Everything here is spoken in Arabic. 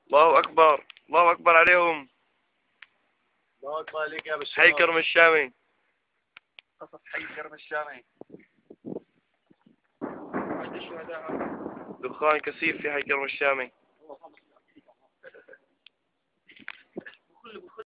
الله أكبر، الله أكبر عليهم. الله أكبر عليك يا حي بالشباب. كرم الشامي. قصص حي كرم الشامي. دخان كثيف في حي كرم الشامي.